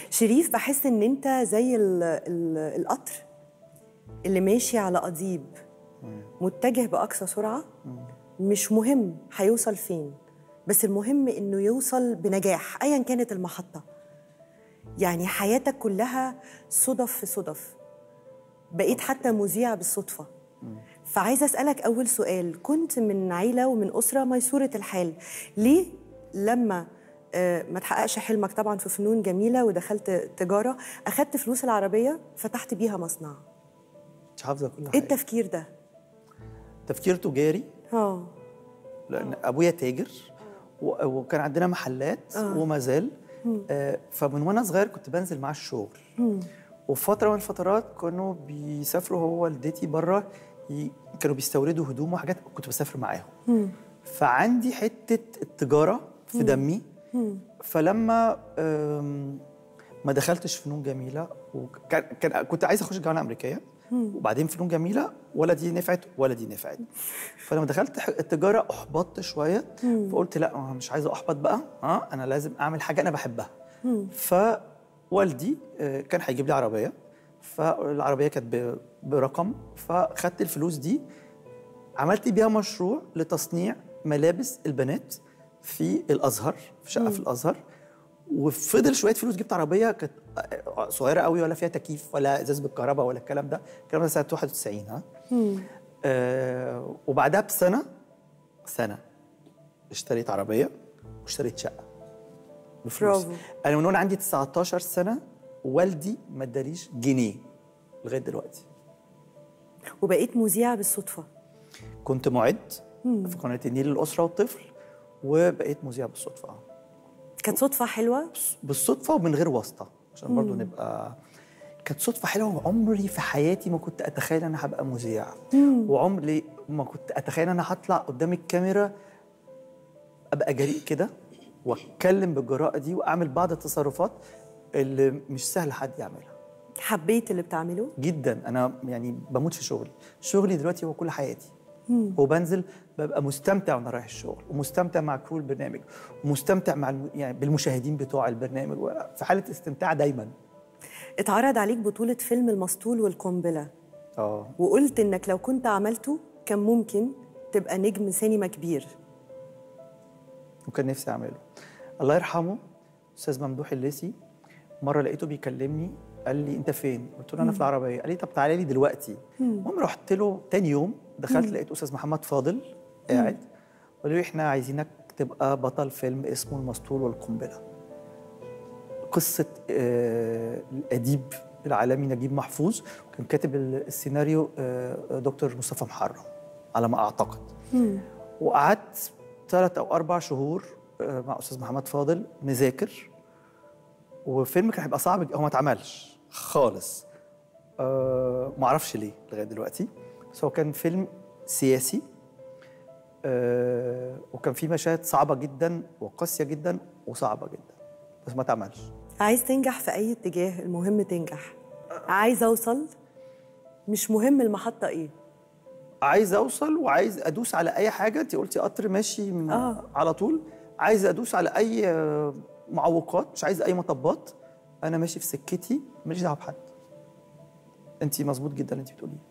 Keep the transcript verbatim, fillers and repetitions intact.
شريف، بحس ان انت زي ال ال القطر اللي ماشي على قضيب متجه باقصى سرعه. مش مهم هيوصل فين، بس المهم انه يوصل بنجاح ايا كانت المحطه. يعني حياتك كلها صدف في صدف، بقيت حتى مذيعه بالصدفه. فعايزه اسالك اول سؤال، كنت من عيله ومن اسره ميسوره الحال، ليه لما آه ما تحققش حلمك طبعا في فنون جميله ودخلت تجاره، اخدت فلوس العربيه فتحت بيها مصنع؟ مش حافظه كل حاجه. ايه التفكير ده؟ تفكير تجاري. اه لان ابويا تاجر وكان عندنا محلات آه. وما زال. آه فمن وانا صغير كنت بنزل معاه الشغل. وفي فتره من الفترات كانوا بيسافروا هو والدتي بره، كانوا بيستوردوا هدوم وحاجات، كنت بسافر معاهم. فعندي حته التجاره في دمي. فلما ما دخلتش فنون جميله، وكان كان كنت عايز اخش الجامعه الامريكيه وبعدين فنون جميله، ولا دي نفعت ولا دي نفعت. فلما دخلت التجاره احبطت شويه، فقلت لا انا مش عايزه احبط بقى، اه انا لازم اعمل حاجه انا بحبها. فوالدي كان هيجيب لي عربيه، فالعربيه كانت برقم، فخدت الفلوس دي عملت بيها مشروع لتصنيع ملابس البنات في الازهر، في شقه في الازهر. وفضل شويه فلوس، جبت عربيه كانت صغيره قوي، ولا فيها تكييف ولا ازاز بالكهرباء ولا الكلام ده، الكلام ده سنه واحد وتسعين. ها آه وبعدها بسنه سنه اشتريت عربيه واشتريت شقه بفلوس. انا من وانا عندي تسعتاشر سنه والدي ما اداليش جنيه لغايه دلوقتي. وبقيت مذيعه بالصدفه؟ كنت معد مم. في قناه النيل للاسره والطفل، وبقيت مذيعه بالصدفه. كانت صدفه حلوه؟ بالصدفه ومن غير واسطه، عشان برضو نبقى، كانت صدفه حلوه. وعمري في حياتي ما كنت اتخيل ان انا هبقى مذيع، وعمري ما كنت اتخيل ان انا هطلع قدام الكاميرا ابقى جريء كده واتكلم بالجراءه دي واعمل بعض التصرفات اللي مش سهل حد يعملها. حبيت اللي بتعمله جدا. انا يعني بموت في شغلي، شغلي دلوقتي هو كل حياتي. مم. وبنزل ببقى مستمتع وانا رايح الشغل، ومستمتع مع كل البرنامج، ومستمتع مع الم... يعني بالمشاهدين بتوع البرنامج، في حاله استمتاع دايما. اتعرض عليك بطوله فيلم المسطول والقنبله، اه وقلت انك لو كنت عملته كان ممكن تبقى نجم سينما كبير. وكان نفسي اعمله. الله يرحمه استاذ ممدوح الليثي، مره لقيته بيكلمني قال لي انت فين؟ قلت له انا في العربيه. قال لي طب تعالى لي دلوقتي. المهم رحت له تاني يوم، دخلت مم. لقيت استاذ محمد فاضل قاعد، قال لي احنا عايزينك تبقى بطل فيلم اسمه المسطول والقنبله. قصه آه الاديب العالمي نجيب محفوظ، وكان كاتب السيناريو آه دكتور مصطفى محرم على ما اعتقد. مم. وقعدت ثلاث او اربع شهور آه مع استاذ محمد فاضل نذاكر، وفيلم كان هيبقى صعب، هو ما اتعملش خالص. أه ما اعرفش ليه لغايه دلوقتي، بس هو كان فيلم سياسي. أه وكان فيه مشاهد صعبه جدا وقاسيه جدا وصعبه جدا، بس ما اتعملش. عايز تنجح في اي اتجاه، المهم تنجح. عايز اوصل، مش مهم المحطه ايه. عايز اوصل وعايز ادوس على اي حاجه. انت قلتي قطر ماشي من آه. على طول. عايز ادوس على اي معوقات، مش عايز اي مطبات. انا ماشي في سكتي، ماليش دعوه بحد. انت مظبوط جدا اللي انت بتقوليه.